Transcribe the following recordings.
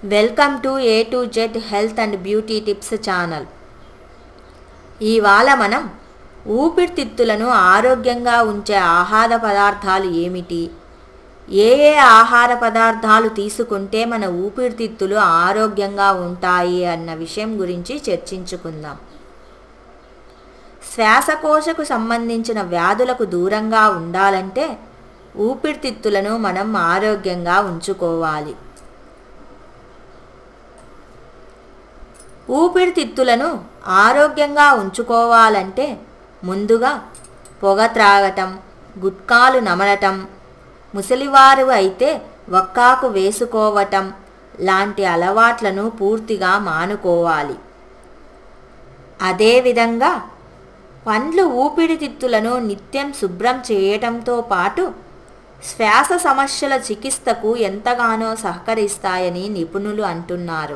Welcome to A to Z health and beauty tips channel. ఇవాళ మనం ఊపిరితిత్తులను ఆరోగ్యంగా ఉంచే ఆహార పదార్థాలు ఏమిటి, ఏ ఆహార పదార్థాలు తీసుకుంటే మన ఊపిరితిత్తులు ఆరోగ్యంగా ఉంటాయి అన్న విషయం గురించి చర్చించుకుందాం. శ్వాసకోశకు సంబంధించిన వ్యాధులకు దూరంగా ఉండాలంటే ఊపిరితిత్తులను మనం ఆరోగ్యంగా ఉంచుకోవాలి. ఊపిరితిత్తులను ఆరోగ్యంగా ఉంచుకోవాలంటే ముందుగా పొగ త్రాగటం, గుట్కాలు నమలటం, ముసలివారు అయితే వక్కాకు వేసుకోవటం లాంటి అలవాట్లను పూర్తిగా మానుకోవాలి. అదేవిధంగా పండ్లు ఊపిరితిత్తులను నిత్యం శుభ్రం చేయటంతో పాటు శ్వాస సమస్యల చికిత్సకు ఎంతగానో సహకరిస్తాయని నిపుణులు అంటున్నారు.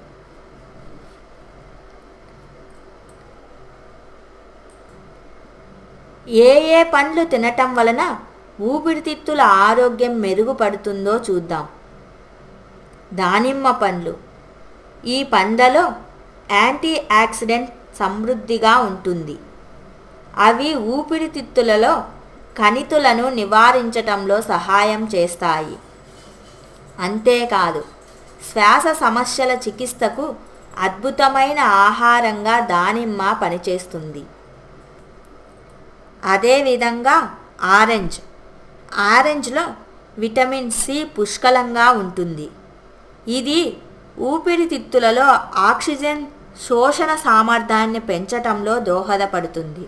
ఏ పండ్లు తినటం వలన ఊపిరితిత్తుల ఆరోగ్యం మెరుగుపడుతుందో చూద్దాం. దానిమ్మ పండ్లు. ఈ పండ్లలో యాంటీ ఆక్సిడెంట్ సమృద్ధిగా ఉంటుంది. అవి ఊపిరితిత్తులలో కణితులను నివారించటంలో సహాయం చేస్తాయి. అంతేకాదు, శ్వాస సమస్యల చికిత్సకు అద్భుతమైన ఆహారంగా దానిమ్మ పనిచేస్తుంది. అదేవిధంగా ఆరెంజ్లో విటమిన్ సి పుష్కలంగా ఉంటుంది. ఇది ఊపిరితిత్తులలో ఆక్సిజన్ శోషణ సామర్థ్యాన్ని పెంచటంలో దోహదపడుతుంది.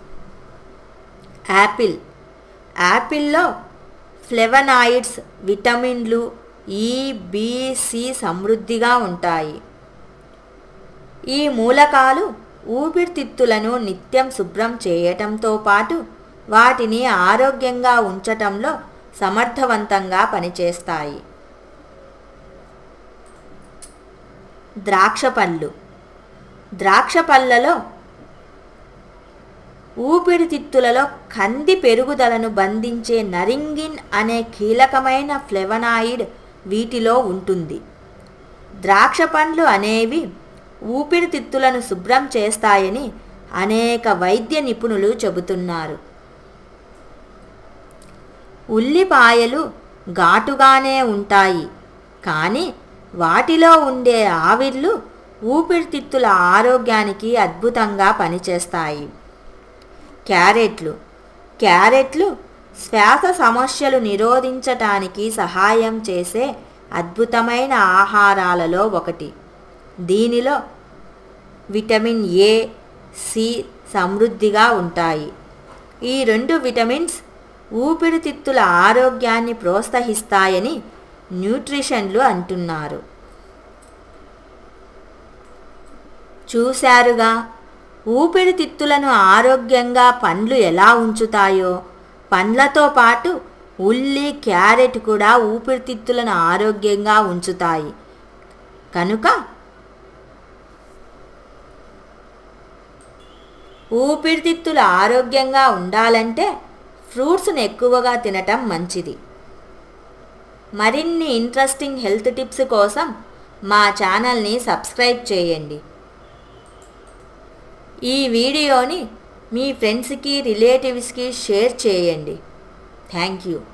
యాపిల్లో ఫ్లేవనాయిడ్స్, విటమిన్లు ఈ, బి, సి సమృద్ధిగా ఉంటాయి. ఈ మూలకాలు ఊపిరితిత్తులను నిత్యం శుభ్రం చేయటంతో పాటు వాటిని ఆరోగ్యంగా ఉంచటంలో సమర్థవంతంగా పనిచేస్తాయి. ద్రాక్ష పళ్ళలో ఊపిరితిత్తులలో కంది పెరుగుదలను బంధించే నరింగిన్ అనే కీలకమైన ఫ్లేవనాయిడ్ వీటిలో ఉంటుంది. ద్రాక్ష పండ్లు అనేవి ఊపిరితిత్తులను శుభ్రం చేస్తాయని అనేక వైద్య నిపుణులు చెబుతున్నారు. ఉల్లిపాయలు ఘాటుగానే ఉంటాయి, కానీ వాటిలో ఉండే ఆవిర్లు ఊపిరితిత్తుల ఆరోగ్యానికి అద్భుతంగా పనిచేస్తాయి. క్యారెట్లు శ్వాస సమస్యలు నిరోధించటానికి సహాయం చేసే అద్భుతమైన ఆహారాలలో ఒకటి. దీనిలో విటమిన్ ఏ, సి సమృద్ధిగా ఉంటాయి. ఈ రెండు విటమిన్స్ ఊపిరితిత్తుల ఆరోగ్యాన్ని ప్రోత్సహిస్తాయని న్యూట్రిషన్లు అంటున్నారు. చూశారుగా, ఊపిరితిత్తులను ఆరోగ్యంగా పండ్లు ఎలా ఉంచుతాయో. పండ్లతో పాటు ఉల్లి, క్యారెట్ కూడా ఊపిరితిత్తులను ఆరోగ్యంగా ఉంచుతాయి. కనుక ఊపిరితిత్తులు ఆరోగ్యంగా ఉండాలంటే ఫ్రూట్స్ను ఎక్కువగా తినటం మంచిది. మరిన్ని ఇంట్రెస్టింగ్ హెల్త్ టిప్స్ కోసం మా ఛానల్ని సబ్స్క్రైబ్ చేయండి. ఈ వీడియోని మీ ఫ్రెండ్స్కి, రిలేటివ్స్కి షేర్ చేయండి. Thank you.